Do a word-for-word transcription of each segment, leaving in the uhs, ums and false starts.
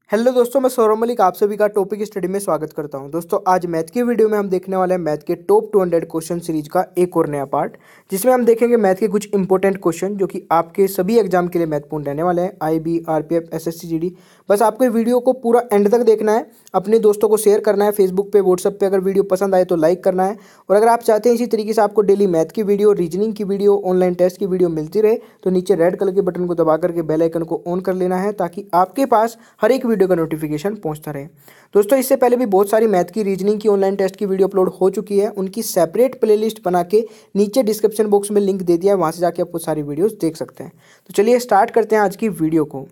Hello दोस्तों, मैं सौरभ मलिक आप सभी का टॉपिक स्टडी में स्वागत करता हूं। दोस्तों, आज मैथ की वीडियो में हम देखने वाले हैं मैथ के टॉप दो सौ क्वेश्चन सीरीज का एक और नया पार्ट, जिसमें हम देखेंगे मैथ के कुछ इंपॉर्टेंट क्वेश्चन जो कि आपके सभी एग्जाम के लिए महत्वपूर्ण रहने वाले हैं। IB, RPF, SSC, GD. बस आपको वीडियो को पूरा एंड तक देखना है, अपने दोस्तों को शेयर करना है फेसबुक पे, व्हाट्सएप पे। अगर वीडियो पसंद आए तो लाइक करना है, और अगर आप चाहते हैं इसी तरीके से आपको डेली मैथ की वीडियो, रीजनिंग की वीडियो, ऑनलाइन टेस्ट की वीडियो मिलती रहे, तो नीचे रेड कलर के बटन को दबा करके बेल आइकन को ऑन कर लेना है, ताकि आपके पास हर एक वीडियो का नोटिफिकेशन पहुंचता रहे। दोस्तों, इससे पहले भी बहुत सारी मैथ की, रीजनिंग की, ऑनलाइन टेस्ट की वीडियो अपलोड हो चुकी है। उनकी सेपरेट प्लेलिस्ट बना के नीचे डिस्क्रिप्शन बॉक्स में लिंक दे दिया है, वहां से जाके आपको सारी वीडियोस देख सकते हैं। तो चलिए स्टार्ट करते हैं आज की वीडियो को।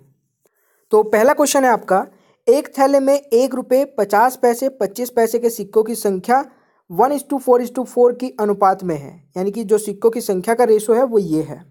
तो पहला क्वेश्चन है आपका, एक थैले में एक रुपये पचास पैसे पच्चीस पैसे के सिक्कों की संख्या one is to four is to four की अनुपात में है, यानी कि जो सिक्कों की संख्या का रेशो है वो ये है।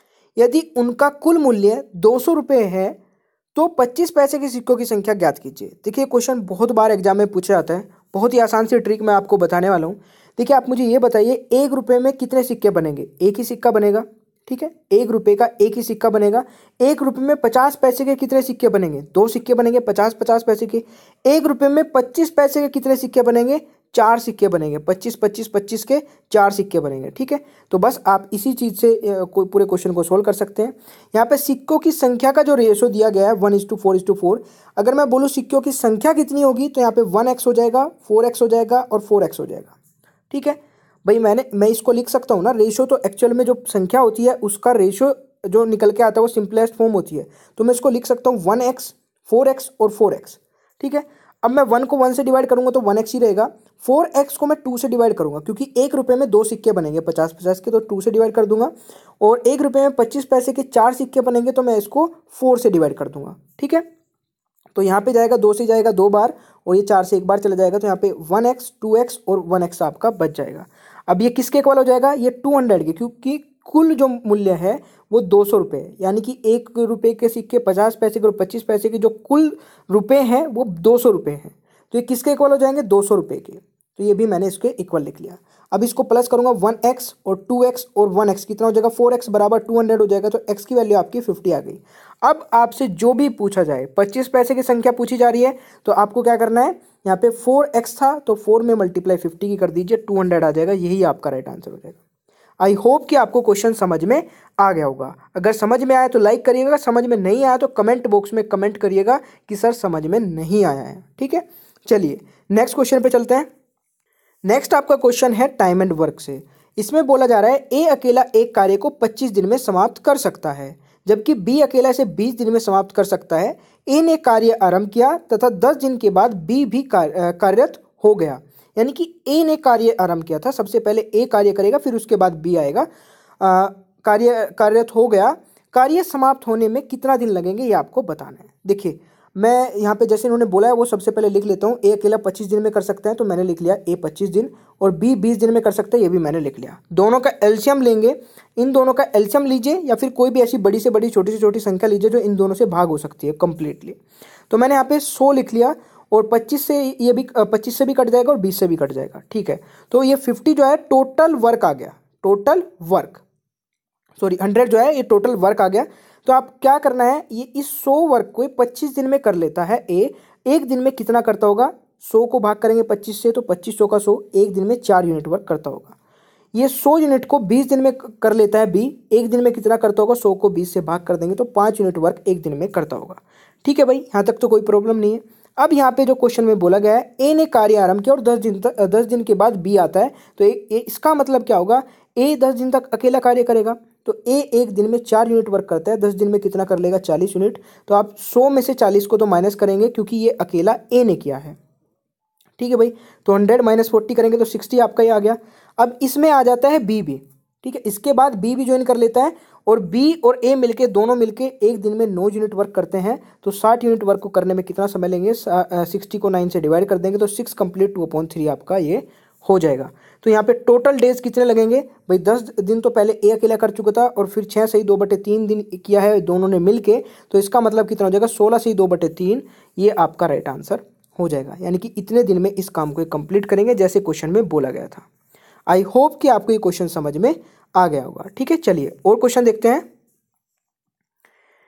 यदि उनका कुल मूल्य दो सौ रुपये है तो पच्चीस पैसे के सिक्कों की संख्या ज्ञात कीजिए। देखिए, क्वेश्चन बहुत बार एग्जाम में पूछा जाता है, बहुत ही आसान सी ट्रिक मैं आपको बताने वाला हूँ। देखिए, आप मुझे ये बताइए, एक रुपये में कितने सिक्के बनेंगे? एक ही सिक्का बनेगा, ठीक है। एक रुपये का एक ही सिक्का बनेगा। एक रुपये में पचास पैसे के कितने सिक्के बनेंगे? दो सिक्के बनेंगे, पचास पचास पैसे के। एक रुपये में पच्चीस पैसे के कितने सिक्के बनेंगे? चार सिक्के बनेंगे। पच्चीस पच्चीस पच्चीस के चार सिक्के बनेंगे, ठीक है। तो बस आप इसी चीज से कोई पूरे क्वेश्चन को सोल्व कर सकते हैं। यहाँ पे सिक्कों की संख्या का जो रेशो दिया गया है one is to four is to four, अगर मैं बोलूँ सिक्कों की संख्या कितनी होगी, तो यहाँ पे वन एक्स हो जाएगा, फोर एक्स हो जाएगा और फोर एक्स हो जाएगा, ठीक है भाई। मैंने मैं इसको लिख सकता हूँ ना, रेशो तो एक्चुअल में जो संख्या होती है उसका रेशो जो निकल के आता है वो सिंपलेस्ट फॉर्म होती है। तो मैं इसको लिख सकता हूँ वन एक्स, फोर एक्स और फोर एक्स, ठीक है। अब मैं वन को वन से डिवाइड करूंगा तो वन एक्स ही रहेगा। फोर एक्स को मैं टू से डिवाइड करूंगा, क्योंकि एक रुपये में दो सिक्के बनेंगे पचास पचास के, तो टू से डिवाइड कर दूंगा। और एक रुपये में पच्चीस पैसे के चार सिक्के बनेंगे, तो मैं इसको फोर से डिवाइड कर दूंगा, ठीक है। तो यहाँ पे जाएगा, दो से जाएगा दो बार, और ये चार से एक बार चला जाएगा, तो यहाँ पे वन एक्स, टू एक्स और वन एक्स आपका बच जाएगा। अब ये किसके इक्वल हो जाएगा? ये टू हंड्रेड के, क्योंकि कुल जो मूल्य है वो दो सौ रुपये है, यानी कि एक रुपये के सिक्के पचास पैसे के और पच्चीस पैसे के जो कुल रुपये हैं वो दो सौ रुपये हैं। तो ये किसके इक्वल हो जाएंगे? दो सौ रुपये के। तो ये भी मैंने इसके इक्वल लिख लिया। अब इसको प्लस करूंगा, वन एक्स और टू एक्स और वन एक्स कितना हो जाएगा? फोर एक्स बराबर टू हंड्रेड हो जाएगा। तो एक्स की वैल्यू आपकी फिफ्टी आ गई। अब आपसे जो भी पूछा जाए, पच्चीस पैसे की संख्या पूछी जा रही है, तो आपको क्या करना है, यहाँ पे फोर एक्स था तो फोर में मल्टीप्लाई फिफ्टी की कर दीजिए, टू हंड्रेड आ जाएगा। यही आपका राइट आंसर हो जाएगा। आई होप कि आपको क्वेश्चन समझ में आ गया होगा। अगर समझ में आया तो लाइक करिएगा, समझ में नहीं आया तो कमेंट बॉक्स में कमेंट करिएगा कि सर समझ में नहीं आया है, ठीक है। चलिए नेक्स्ट क्वेश्चन पे चलते हैं। नेक्स्ट आपका क्वेश्चन है टाइम एंड वर्क से। इसमें बोला जा रहा है ए अकेला एक कार्य को पच्चीस दिन में समाप्त कर सकता है, जबकि बी अकेला इसे बीस दिन में समाप्त कर सकता है। ए ने कार्य आरंभ किया तथा दस दिन के बाद बी भी कार्यरत हो गया, यानी कि ए ने कार्य आरंभ किया था, सबसे पहले ए कार्य करेगा, फिर उसके बाद बी आएगा। आ, कार्य कार्यरत हो गया। कार्य समाप्त होने में कितना दिन लगेंगे ये आपको बताना है। देखिए, मैं यहाँ पे जैसे इन्होंने बोला है वो सबसे पहले लिख लेता हूँ। ए अकेला पच्चीस दिन में कर सकते हैं, तो मैंने लिख लिया ए पच्चीस दिन, और बी बीस दिन में कर सकते हैं, ये भी मैंने लिख लिया। दोनों का एलसीएम लेंगे, इन दोनों का एलसीएम लीजिए, या फिर कोई भी ऐसी बड़ी से बड़ी छोटी से छोटी संख्या लीजिए जो इन दोनों से भाग हो सकती है कंप्लीटली। तो मैंने यहाँ पे सौ लिख लिया, और पच्चीस से ये भी पच्चीस से भी कट जाएगा और बीस से भी कट जाएगा, ठीक है। तो ये फिफ्टी जो है टोटल वर्क आ गया, टोटल वर्क सॉरी हंड्रेड जो है ये टोटल वर्क आ गया। तो आप क्या करना है, ये इस सौ वर्क को पच्चीस दिन में कर लेता है ए। एक दिन में कितना करता होगा? सौ को भाग करेंगे पच्चीस से, तो पच्चीस सौ का सौ, एक दिन में चार यूनिट वर्क करता होगा। ये सौ यूनिट को बीस दिन में कर लेता है बी। एक दिन में कितना करता होगा? सौ को बीस से भाग कर देंगे तो पाँच यूनिट वर्क एक दिन में करता होगा, ठीक है भाई। यहाँ तक तो कोई प्रॉब्लम नहीं है। अब यहाँ पे जो क्वेश्चन में बोला गया है, ए ने कार्य आरंभ किया और दस दिन तक दस दिन के बाद बी आता है, तो ए, ए, इसका मतलब क्या होगा? ए दस दिन तक अकेला कार्य करेगा, तो ए एक दिन में चार यूनिट वर्क करता है, दस दिन में कितना कर लेगा? चालीस यूनिट। तो आप सौ में से चालीस को तो माइनस करेंगे, क्योंकि ये अकेला ए ने किया है, ठीक है भाई। तो हंड्रेड माइनस फोर्टी करेंगे तो सिक्सटी आपका ये आ गया। अब इसमें आ जाता है बी भी, ठीक है। इसके बाद बी भी ज्वाइन कर लेता है, और बी और ए मिलके दोनों मिलके एक दिन में नौ यूनिट वर्क करते हैं। तो साठ यूनिट वर्क को करने में कितना समय लेंगे? सिक्सटी को नाइन से डिवाइड कर देंगे, तो six complete two appoint three आपका ये हो जाएगा। तो यहाँ पे टोटल डेज कितने लगेंगे भाई? दस दिन तो पहले ए अकेला कर चुका था, और फिर छः से ही दो बटे तीन दिन किया है दोनों ने मिल के, तो इसका मतलब कितना हो जाएगा? सोलह से ही दो बटे तीन, ये आपका राइट आंसर हो जाएगा। यानी कि इतने दिन में इस काम को कंप्लीट करेंगे जैसे क्वेश्चन में बोला गया था। आई होप कि आपको ये क्वेश्चन समझ में आ गया होगा, ठीक है। चलिए और क्वेश्चन देखते हैं।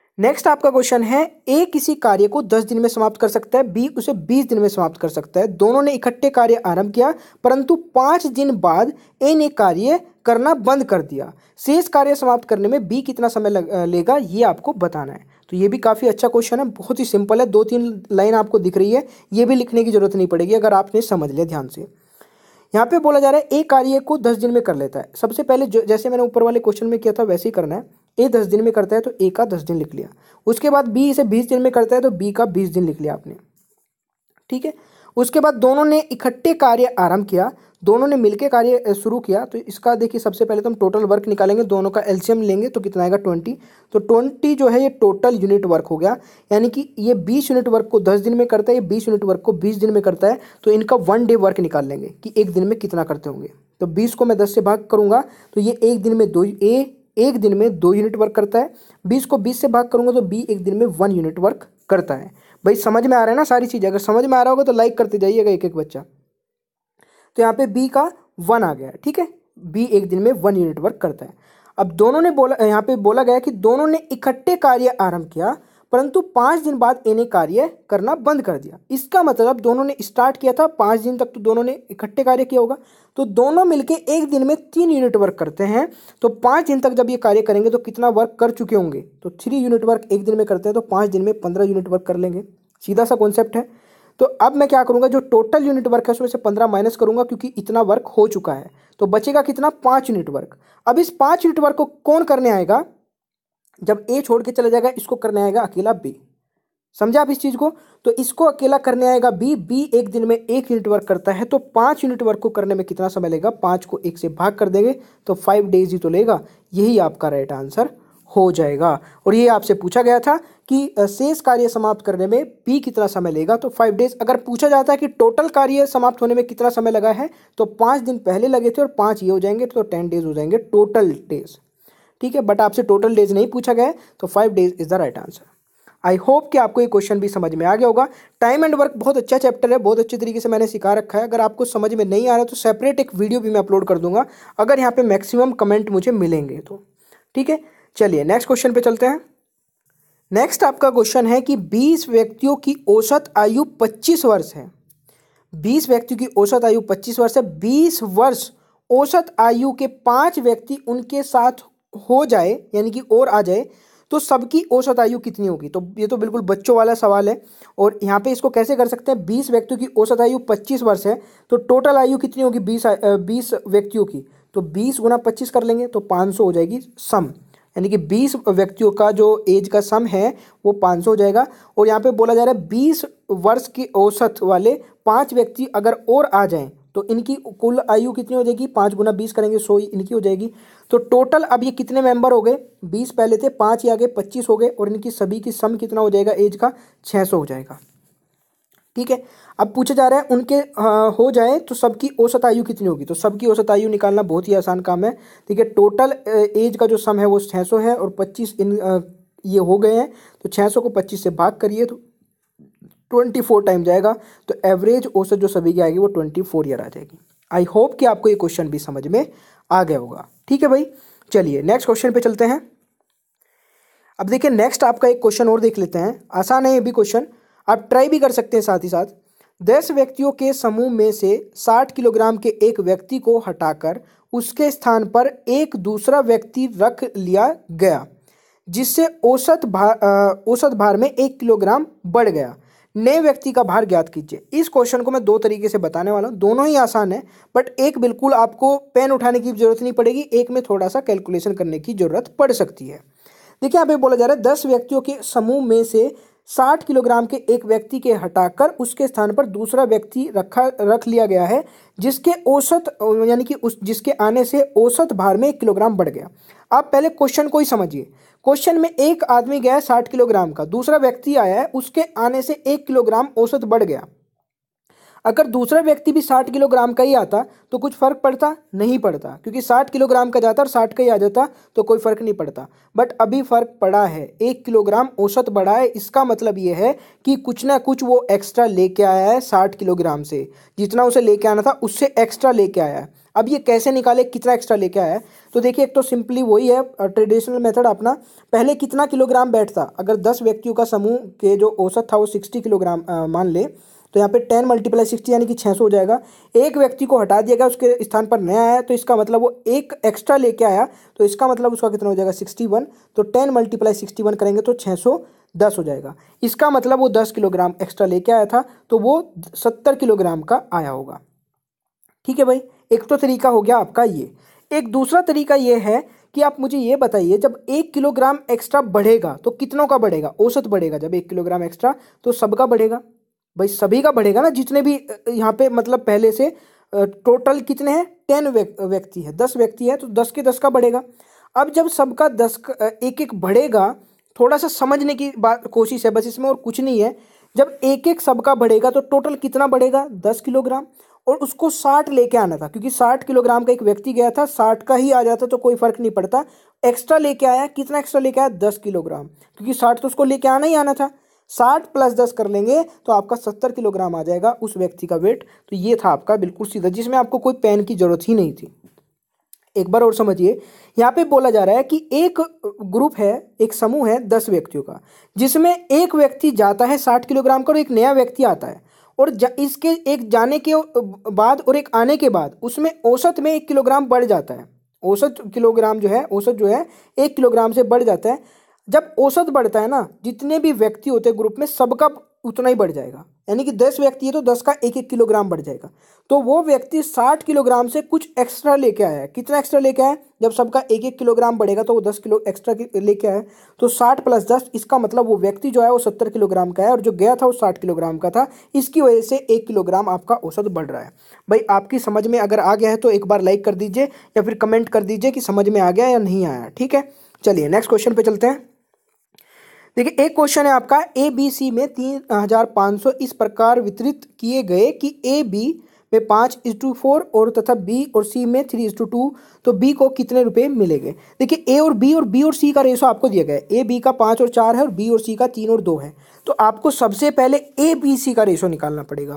नेक्स्ट आपका क्वेश्चन है, ए किसी कार्य को दस दिन में समाप्त कर सकता है, बी उसे बीस दिन में समाप्त कर सकता है। दोनों ने इकट्ठे कार्य आरंभ किया, परंतु पाँच दिन बाद ए ने कार्य करना बंद कर दिया। शेष कार्य समाप्त करने में बी कितना समय लग, लेगा, ये आपको बताना है। तो ये भी काफ़ी अच्छा क्वेश्चन है, बहुत ही सिंपल है, दो तीन लाइन आपको दिख रही है, ये भी लिखने की जरूरत नहीं पड़ेगी अगर आपने समझ लिया ध्यान से। यहाँ पे बोला जा रहा है ए कार्य को दस दिन में कर लेता है। सबसे पहले जो जैसे मैंने ऊपर वाले क्वेश्चन में किया था वैसे ही करना है। ए दस दिन में करता है तो ए का दस दिन लिख लिया। उसके बाद बी इसे बीस दिन में करता है तो बी का बीस दिन लिख लिया आपने, ठीक है। उसके बाद दोनों ने इकट्ठे कार्य आरंभ किया, दोनों ने मिलकर कार्य शुरू किया। तो इसका देखिए सबसे पहले तो हम टोटल वर्क निकालेंगे, दोनों का एलसीएम लेंगे तो कितना आएगा ट्वेंटी। तो ट्वेंटी जो है ये टोटल यूनिट वर्क हो गया, यानी कि ये बीस यूनिट वर्क को दस दिन में करता है, ये बीस यूनिट वर्क को बीस दिन में करता है। तो इनका वन डे वर्क निकाल लेंगे कि एक दिन में कितना करते होंगे। तो बीस को मैं दस से भाग करूंगा तो ये एक दिन में दो ए एक दिन में दो यूनिट वर्क करता है। बीस को बीस से भाग करूंगा तो बी एक दिन में वन यूनिट वर्क करता है। भाई समझ में आ रहा है ना सारी चीज़? अगर समझ में आ रहा होगा तो लाइक करते जाइएगा एक एक बच्चा। तो यहाँ पे बी का वन आ गया, ठीक है। बी एक दिन में वन यूनिट वर्क करता है। अब दोनों ने बोला, यहाँ पे बोला गया कि दोनों ने इकट्ठे कार्य आरंभ किया, परंतु पाँच दिन बाद ए ने कार्य करना बंद कर दिया। इसका मतलब दोनों ने स्टार्ट किया था, पाँच दिन तक तो दोनों ने इकट्ठे कार्य किया होगा। तो दोनों मिलके एक दिन में तीन यूनिट वर्क करते हैं। तो पाँच दिन तक जब ये कार्य करेंगे तो कितना वर्क कर चुके होंगे? तो थ्री यूनिट वर्क एक दिन में करते हैं तो पाँच दिन में पंद्रह यूनिट वर्क कर लेंगे। सीधा सा कॉन्सेप्ट है। तो अब मैं क्या करूंगा, जो टोटल यूनिट वर्क है उसमें से पंद्रह माइनस करूंगा क्योंकि इतना वर्क हो चुका है। तो बचेगा कितना? पाँच यूनिट वर्क। अब इस पाँच यूनिट वर्क को कौन करने आएगा? जब ए छोड़ के चला जाएगा इसको करने आएगा अकेला बी। समझा आप इस चीज को? तो इसको अकेला करने आएगा बी। बी एक दिन में एक यूनिट वर्क करता है, तो पाँच यूनिट वर्क को करने में कितना समय लेगा? पाँच को एक से भाग कर देंगे तो फाइव डेज ही तो लेगा। यही आपका राइट आंसर हो जाएगा। और ये आपसे पूछा गया था कि शेष कार्य समाप्त करने में बी कितना समय लेगा, तो फाइव डेज। अगर पूछा जाता है कि टोटल कार्य समाप्त होने में कितना समय लगा है, तो पाँच दिन पहले लगे थे और पाँच ये हो जाएंगे तो टेन डेज हो जाएंगे टोटल डेज, ठीक है। बट आपसे टोटल डेज नहीं पूछा गया है, तो five days is the right answer. I hope कि आपको ये क्वेश्चन भी समझ में आ गया होगा। टाइम एंड वर्क बहुत अच्छा चैप्टर है, बहुत अच्छे तरीके से मैंने सिखा रखा है। अगर आपको समझ में नहीं आ रहा तो सेपरेट एक वीडियो भी मैं अपलोड कर दूंगा, अगर यहाँ पे मैक्सिमम कमेंट मुझे मिलेंगे तो, ठीक है। चलिए नेक्स्ट क्वेश्चन पे चलते हैं। नेक्स्ट आपका क्वेश्चन है कि बीस व्यक्तियों की औसत आयु पच्चीस वर्ष है। बीस व्यक्तियों की औसत आयु पच्चीस वर्ष है। बीस वर्ष औसत आयु के पांच व्यक्ति उनके साथ हो जाए, यानी कि और आ जाए, तो सबकी औसत आयु कितनी होगी? तो ये तो बिल्कुल बच्चों वाला सवाल है। और यहाँ पे इसको कैसे कर सकते हैं? बीस व्यक्तियों की औसत आयु पच्चीस वर्ष है, तो टोटल आयु कितनी होगी? बीस बीस व्यक्तियों की, तो बीस गुना पच्चीस कर लेंगे तो पाँच सौ हो जाएगी सम, यानी कि बीस व्यक्तियों का जो एज का सम है वो पाँच सौ हो जाएगा। और यहाँ पे बोला जा रहा है बीस वर्ष की औसत वाले पांच व्यक्ति अगर और आ जाएं तो इनकी कुल आयु कितनी हो जाएगी? पाँच गुना बीस करेंगे सौ इनकी हो जाएगी। तो टोटल अब ये कितने मेंबर हो गए? बीस पहले थे, पाँच ही आगे, पच्चीस हो गए, और इनकी सभी की सम कितना हो जाएगा एज का? छः सौ हो जाएगा, ठीक है। अब पूछा जा रहा है उनके आ, हो जाए तो सबकी औसत आयु कितनी होगी? तो सबकी औसत आयु निकालना बहुत ही आसान काम है, ठीक है। टोटल एज का जो सम है वो छः सौ है और पच्चीस इन आ, ये हो गए हैं, तो छः सौ को पच्चीस से भाग करिए तो ट्वेंटी फोर टाइम जाएगा, तो एवरेज औसत जो सभी की आएगी वो ट्वेंटी फोर ईयर आ जाएगी। आई होप कि आपको ये क्वेश्चन भी समझ में आ गया होगा, ठीक है भाई। चलिए नेक्स्ट क्वेश्चन पे चलते हैं। अब देखिए नेक्स्ट आपका एक क्वेश्चन और देख लेते हैं, आसान है ये भी क्वेश्चन, आप ट्राई भी कर सकते हैं साथ ही साथ। दस व्यक्तियों के समूह में से साठ किलोग्राम के एक व्यक्ति को हटाकर उसके स्थान पर एक दूसरा व्यक्ति रख लिया गया, जिससे औसत भार औसत भार में एक किलोग्राम बढ़ गया। नए व्यक्ति का भार ज्ञात कीजिए। इस क्वेश्चन को मैं दो तरीके से बताने वाला हूँ, दोनों ही आसान है, बट एक बिल्कुल आपको पेन उठाने की जरूरत नहीं पड़ेगी, एक में थोड़ा सा कैलकुलेशन करने की जरूरत पड़ सकती है। देखिए यहाँ पे बोला जा रहा है दस व्यक्तियों के समूह में से साठ किलोग्राम के एक व्यक्ति के हटाकर उसके स्थान पर दूसरा व्यक्ति रखा रख लिया गया है, जिसके औसत यानी कि उस जिसके आने से औसत भार में एक किलोग्राम बढ़ गया। आप पहले क्वेश्चन को ही समझिए। क्वेश्चन में एक आदमी गया है साठ किलोग्राम का, दूसरा व्यक्ति आया है, उसके आने से एक किलोग्राम औसत बढ़ गया। अगर दूसरा व्यक्ति भी साठ किलोग्राम का ही आता तो कुछ फर्क पड़ता? नहीं पड़ता, क्योंकि साठ किलोग्राम का जाता और साठ का ही आ जाता तो कोई फर्क नहीं पड़ता। बट अभी फर्क पड़ा है, एक किलोग्राम औसत बढ़ा है। इसका मतलब ये है कि कुछ ना कुछ वो एक्स्ट्रा लेके आया है साठ किलोग्राम से, जितना उसे लेके आना था उससे एक्स्ट्रा लेके आया है। अब ये कैसे निकाले, कितना एक्स्ट्रा लेके आया है? तो देखिए, एक तो सिंपली वही है ट्रेडिशनल मेथड अपना। पहले कितना किलोग्राम बैठता, अगर दस व्यक्तियों का समूह के जो औसत था वो सिक्सटी किलोग्राम मान ले, तो यहाँ पे टेन मल्टीप्लाई सिक्सटी यानी कि छः सौ हो जाएगा। एक व्यक्ति को हटा दिया गया, उसके स्थान पर नया आया, तो इसका मतलब वो एक एक्स्ट्रा लेके आया, तो इसका मतलब उसका कितना हो जाएगा, सिक्सटी वन। तो टेन मल्टीप्लाई सिक्सटी वन करेंगे तो छः सौ दस हो जाएगा। इसका मतलब वो दस किलोग्राम एक्स्ट्रा लेके आया था, तो वो सत्तर किलोग्राम का आया होगा। ठीक है भाई, एक तो तरीका हो गया आपका ये। एक दूसरा तरीका ये है कि आप मुझे ये बताइए, जब एक किलोग्राम एक्स्ट्रा बढ़ेगा तो कितनों का बढ़ेगा, औसत बढ़ेगा। जब एक किलोग्राम एक्स्ट्रा तो सबका बढ़ेगा भाई, सभी का बढ़ेगा ना, जितने भी यहाँ पे मतलब पहले से टोटल कितने हैं, टेन व्यक्ति है, दस व्यक्ति है, तो दस के दस का बढ़ेगा। अब जब सबका दस एक एक बढ़ेगा, थोड़ा सा समझने की बात कोशिश है बस इसमें, और कुछ नहीं है। जब एक एक सबका बढ़ेगा तो टोटल कितना बढ़ेगा, दस किलोग्राम, और उसको साठ लेके आना था, क्योंकि साठ किलोग्राम का एक व्यक्ति गया था, साठ का ही आ जाता तो कोई फर्क नहीं पड़ता। एक्स्ट्रा लेके आया, कितना एक्स्ट्रा लेके आया, दस किलोग्राम, क्योंकि साठ तो उसको लेके आना ही आना था। साठ प्लस दस कर लेंगे तो आपका सत्तर किलोग्राम आ जाएगा उस व्यक्ति का वेट। तो ये था आपका बिल्कुल सीधा, जिसमें आपको कोई पेन की जरूरत ही नहीं थी। एक बार और समझिए, यहाँ पे बोला जा रहा है कि एक ग्रुप है, एक समूह है दस व्यक्तियों का, जिसमें एक व्यक्ति जाता है साठ किलोग्राम का और एक नया व्यक्ति आता है, और इसके एक जाने के बाद और एक आने के बाद उसमें औसत में एक किलोग्राम बढ़ जाता है। औसत किलोग्राम जो है, औसत जो है एक किलोग्राम से बढ़ जाता है। जब औसत बढ़ता है ना, जितने भी व्यक्ति होते हैं ग्रुप में सबका उतना ही बढ़ जाएगा, यानी कि दस व्यक्ति है तो दस का एक एक किलोग्राम बढ़ जाएगा। तो वो व्यक्ति साठ किलोग्राम से कुछ एक्स्ट्रा लेके आया है। कितना एक्स्ट्रा लेके आया, जब सबका एक एक किलोग्राम बढ़ेगा तो वो दस किलो एक्स्ट्रा लेके आया। तो साठ प्लस दस, इसका मतलब वो व्यक्ति जो है वो सत्तर किलोग्राम का है, और जो गया था वो साठ किलोग्राम का था। इसकी वजह से एक किलोग्राम आपका औसत बढ़ रहा है। भाई आपकी समझ में अगर आ गया है तो एक बार लाइक कर दीजिए, या फिर कमेंट कर दीजिए कि समझ में आ गया या नहीं आया। ठीक है, चलिए नेक्स्ट क्वेश्चन पे चलते हैं। देखिए, एक क्वेश्चन है आपका, ए बी सी में तीन हजार पाँच सौ इस प्रकार वितरित किए गए कि ए बी में पाँच इज टू फोर और तथा बी और सी में थ्री इज टू टू, तो बी को कितने रुपए मिलेंगे। देखिए, ए और बी और बी और सी का रेशो आपको दिया गया है। ए बी का पाँच और चार है और बी और सी का तीन और दो है। तो आपको सबसे पहले ए बी सी का रेशो निकालना पड़ेगा।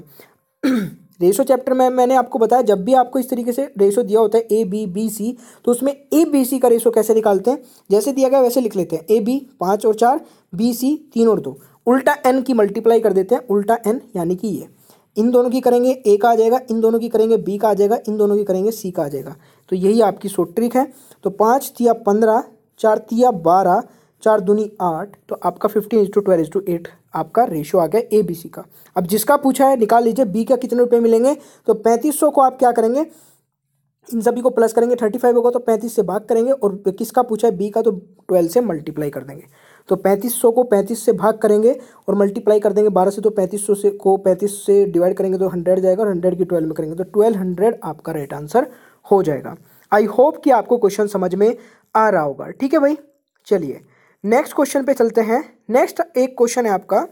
रेशो चैप्टर में मैंने आपको बताया, जब भी आपको इस तरीके से रेशो दिया होता है ए बी बी सी, तो उसमें ए बी सी का रेशो कैसे निकालते हैं, जैसे दिया गया वैसे लिख लेते हैं। ए बी पाँच और चार, बी सी तीन और दो, उल्टा एन की मल्टीप्लाई कर देते हैं, उल्टा एन यानी कि ये इन दोनों की करेंगे ए का आ जाएगा, इन दोनों की करेंगे बी का आ जाएगा, इन दोनों की करेंगे सी का आ जाएगा। तो यही आपकी शॉर्ट ट्रिक है। तो पाँच तिया पंद्रह, चार तिया बारह, चार दूनी आठ, तो आपका fifteen is to twelve is to eight आपका रेशो आ गया ए बी सी का। अब जिसका पूछा है निकाल लीजिए, बी का कितने रुपए मिलेंगे। तो पैंतीस सौ को आप क्या करेंगे, इन सभी को प्लस करेंगे, थर्टी फाइव होगा तो पैंतीस से भाग करेंगे, और किसका पूछा है बी का, तो ट्वेल्व से मल्टीप्लाई कर देंगे। तो पैंतीस सौ को पैंतीस से भाग करेंगे और मल्टीप्लाई कर देंगे बारह से, तो पैंतीस सौ से को पैंतीस से डिवाइड करेंगे तो हंड्रेड जाएगा, और हंड्रेड की ट्वेल्व में करेंगे तो ट्वेल्व हंड्रेड आपका राइट आंसर हो जाएगा। आई होप कि आपको क्वेश्चन समझ में आ रहा होगा। ठीक है भाई, चलिए नेक्स्ट क्वेश्चन पे चलते हैं। नेक्स्ट एक क्वेश्चन है आपका,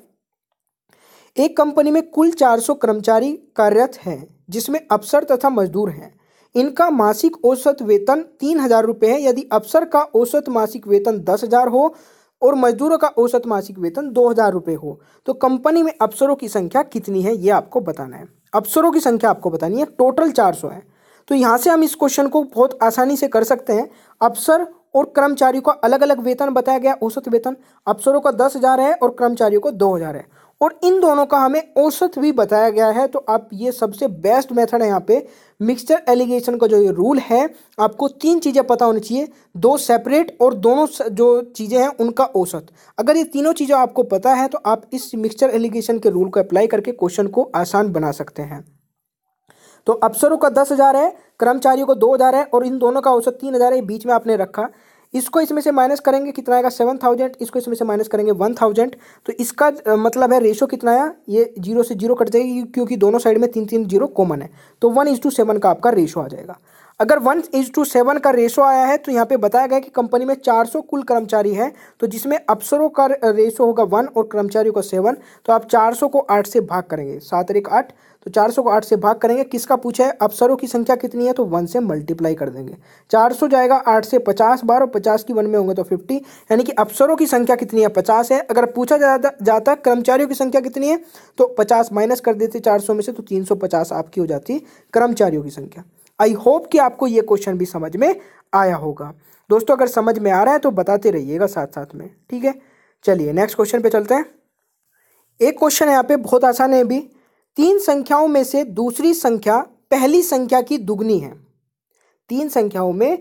एक कंपनी में कुल चार सौ कर्मचारी कार्यरत हैं, जिसमें अफसर तथा मजदूर हैं। इनका मासिक औसत वेतन तीन हजार रुपये है। यदि अफसर का औसत मासिक वेतन दस हजार हो और मजदूरों का औसत मासिक वेतन दो हजार रुपये हो, तो कंपनी में अफसरों की संख्या कितनी है, ये आपको बताना है। अफसरों की संख्या आपको बतानी है, टोटल चार सौ है। तो यहाँ से हम इस क्वेश्चन को बहुत आसानी से कर सकते हैं। अफसर और कर्मचारियों का अलग अलग वेतन बताया गया, औसत वेतन। अफसरों का दस हजार है और कर्मचारियों को दो हजार है, और इन दोनों का हमें औसत भी बताया गया है। तो आप ये सबसे बेस्ट मेथड है यहाँ पे, मिक्सचर एलिगेशन का जो ये रूल है, आपको तीन चीज़ें पता होनी चाहिए, दो सेपरेट और दोनों जो चीज़ें हैं उनका औसत। अगर ये तीनों चीज़ें आपको पता है तो आप इस मिक्सचर एलिगेशन के रूल को अप्लाई करके क्वेश्चन को आसान बना सकते हैं। तो अफसरों का दस हजार है, कर्मचारियों को दो हजार है, और इन दोनों का औसत तीन हजार है, बीच में आपने रखा। इसको इसमें से माइनस करेंगे, कितना आएगा सेवन थाउजेंड, इसको इसमें से माइनस करेंगे वन थाउजेंड। तो इसका अ, मतलब है रेशो कितना आया, ये जीरो से जीरो कट जाएगी, क्योंकि दोनों साइड में तीन तीन जीरो कॉमन है। तो वन इज टू सेवन का आपका रेशो आ जाएगा। अगर वन इज टू सेवन का रेशो आया है तो यहाँ पे बताया गया कि कंपनी में चार सौ कुल कर्मचारी हैं, तो जिसमें अफसरों का रेशो होगा वन और कर्मचारियों का सेवन। तो आप चार सौ को आठ से भाग करेंगे, सात एक आठ, तो चार सौ को आठ से भाग करेंगे। किसका पूछा है, अफसरों की संख्या कितनी है, तो वन से मल्टीप्लाई कर देंगे। चार सौ जाएगा आठ से पचास बार, और पचास की वन में होंगे तो फिफ्टी, यानी कि अफसरों की संख्या कितनी है, पचास है। अगर पूछा जाता जाता कर्मचारियों की संख्या कितनी है, तो पचास माइनस कर देते चार सौ में से, तो तीन सौ पचास आपकी हो जाती कर्मचारियों की संख्या। आई होप कि आपको ये क्वेश्चन भी समझ में आया होगा। दोस्तों अगर समझ में आ रहा है तो बताते रहिएगा साथ साथ में, ठीक है। चलिए नेक्स्ट क्वेश्चन पे चलते हैं। एक क्वेश्चन है यहाँ पे, बहुत आसान है भी। तीन संख्याओं में से दूसरी संख्या पहली संख्या की दुगनी है। तीन संख्याओं में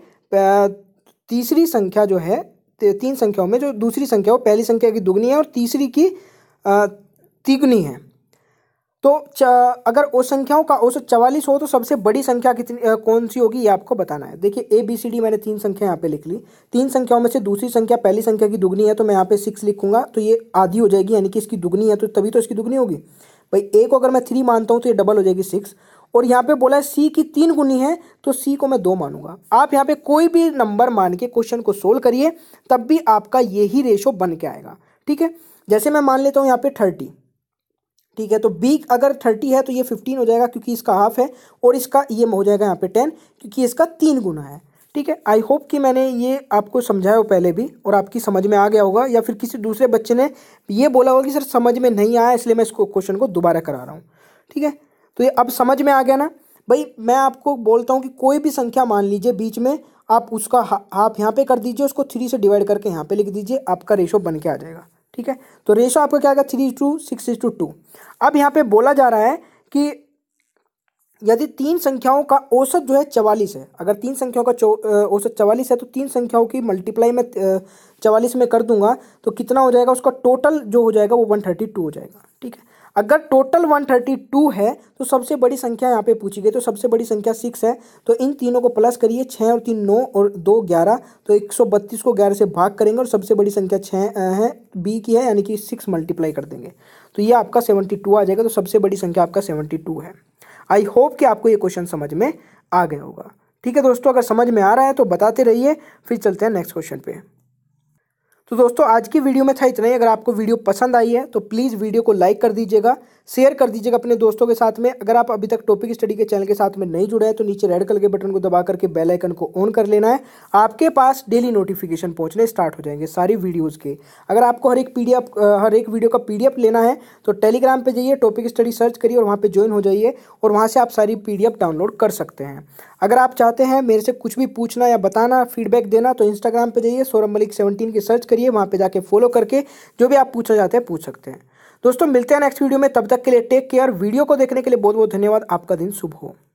तीसरी संख्या जो है, तीन संख्याओं में जो दूसरी संख्या वो पहली संख्या की दुगनी है और तीसरी की तिगुनी है। तो अगर उस संख्याओं का औसत चवालीस हो तो सबसे बड़ी संख्या कितनी कौन सी होगी, ये आपको बताना है। देखिए ए बी सी डी मैंने तीन संख्या यहाँ पे लिख ली। तीन संख्याओं में से दूसरी संख्या पहली संख्या की दुगनी है तो मैं यहाँ पे सिक्स लिखूंगा, तो ये आधी हो जाएगी, यानी कि इसकी दुगनी है तो तभी तो इसकी दुगनी होगी। भाई ए को अगर मैं थ्री मानता हूँ तो ये डबल हो जाएगी सिक्स, और यहाँ पे बोला है सी की तीन गुनी है तो सी को मैं दो मानूंगा। आप यहाँ पे कोई भी नंबर मान के क्वेश्चन को सोल्व करिए, तब भी आपका यही रेशो बन के आएगा, ठीक है। जैसे मैं मान लेता हूँ यहाँ पे थर्टी, ठीक है, तो बी अगर थर्टी है तो ये फिफ्टीन हो जाएगा क्योंकि इसका हाफ है, और इसका ये हो जाएगा यहाँ पे टेन क्योंकि इसका तीन गुना है, ठीक है। आई होप कि मैंने ये आपको समझाया हो पहले भी और आपकी समझ में आ गया होगा, या फिर किसी दूसरे बच्चे ने ये बोला होगा कि सर समझ में नहीं आया इसलिए मैं इसको क्वेश्चन को दोबारा करा रहा हूँ, ठीक है। तो ये अब समझ में आ गया ना भाई। मैं आपको बोलता हूँ कि कोई भी संख्या मान लीजिए बीच में, आप उसका हाफ यहाँ पे कर दीजिए, उसको थ्री से डिवाइड करके यहाँ पे लिख दीजिए, आपका रेशो बन के आ जाएगा, ठीक है। तो रेशो आपका क्या आएगा, three to six is to two. अब यहाँ पे बोला जा रहा है कि यदि तीन संख्याओं का औसत जो है चवालीस है, अगर तीन संख्याओं का औसत चवालीस है तो तीन संख्याओं की मल्टीप्लाई में चवालीस में कर दूंगा तो कितना हो जाएगा, उसका टोटल जो हो जाएगा वो वन थर्टी टू हो जाएगा, ठीक है। अगर टोटल वन थर्टी टू है तो सबसे बड़ी संख्या यहाँ पे पूछी गई, तो सबसे बड़ी संख्या सिक्स है, तो इन तीनों को प्लस करिए, छः और तीन नौ और दो ग्यारह, तो एक सौ बत्तीस को ग्यारह से भाग करेंगे और सबसे बड़ी संख्या छः है, बी की है, यानी कि सिक्स मल्टीप्लाई कर देंगे तो ये आपका सेवेंटी टू आ जाएगा। तो सबसे बड़ी संख्या आपका सेवेंटी टू है। आई होप कि आपको ये क्वेश्चन समझ में आ गया होगा, ठीक है दोस्तों। अगर समझ में आ रहा है तो बताते रहिए, फिर चलते हैं नेक्स्ट क्वेश्चन पे। तो दोस्तों आज की वीडियो में था इतना ही। अगर आपको वीडियो पसंद आई है तो प्लीज़ वीडियो को लाइक कर दीजिएगा, शेयर कर दीजिएगा अपने दोस्तों के साथ में। अगर आप अभी तक टॉपिक स्टडी के चैनल के साथ में नहीं जुड़े हैं तो नीचे रेड कलर के बटन को दबा करके बेल आइकन को ऑन कर लेना है, आपके पास डेली नोटिफिकेशन पहुंचने स्टार्ट हो जाएंगे सारी वीडियोज़ के। अगर आपको हर एक पीडीएफ हर एक वीडियो का पीडीएफ लेना है तो टेलीग्राम पर जाइए, टॉपिक स्टडी सर्च करिए और वहाँ पर ज्वाइन हो जाइए और वहाँ से आप सारी पीडीएफ डाउनलोड कर सकते हैं। अगर आप चाहते हैं मेरे से कुछ भी पूछना या बताना, फीडबैक देना, तो इंस्टाग्राम पे जाइए, सौरभ मलिक सेवनटीन की सर्च करिए, वहाँ पे जाके फॉलो करके जो भी आप पूछना चाहते हैं पूछ सकते हैं। दोस्तों मिलते हैं नेक्स्ट वीडियो में, तब तक के लिए टेक केयर। वीडियो को देखने के लिए बहुत बहुत धन्यवाद। आपका दिन शुभ हो।